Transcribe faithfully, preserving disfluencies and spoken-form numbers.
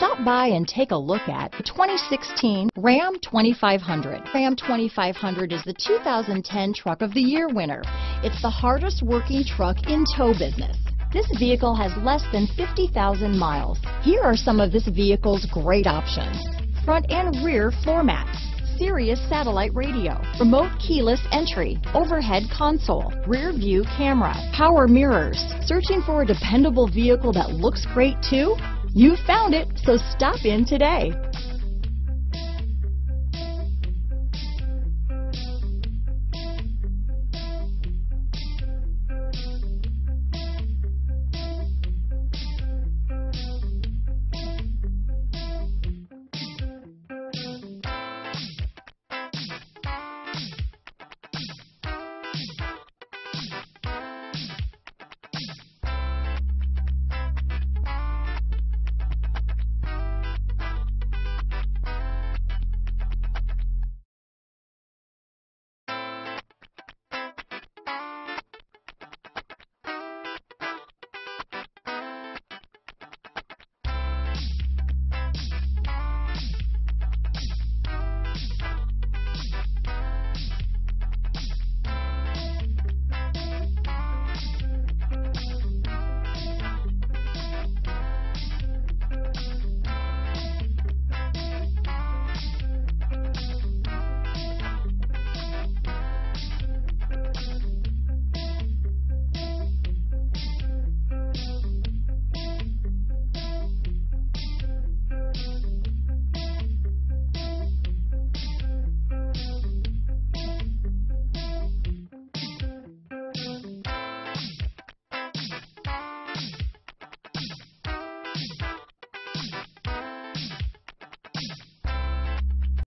Stop by and take a look at the twenty sixteen Ram twenty-five hundred. Ram twenty-five hundred is the two thousand ten Truck of the Year winner. It's the hardest working truck in tow business. This vehicle has less than fifty thousand miles. Here are some of this vehicle's great options: front and rear floor mats, Sirius satellite radio, remote keyless entry, overhead console, rear view camera, power mirrors. Searching for a dependable vehicle that looks great too? You found it, so stop in today.